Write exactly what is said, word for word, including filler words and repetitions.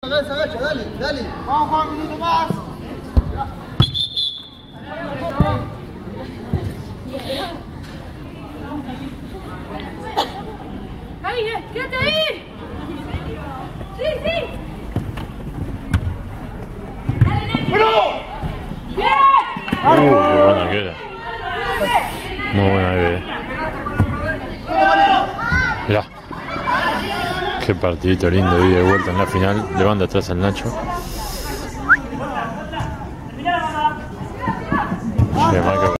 agacha, agacha, dale, dale. Vamos, Juan, un minuto más. Ahí, eh, quédate ahí. Sí, sí. ¡Bueno! ¡Bien! Uh, qué buena que era. Muy buena bebé. Mirá. Qué partidito lindo, y de vuelta en la final. Le manda atrás al Nacho.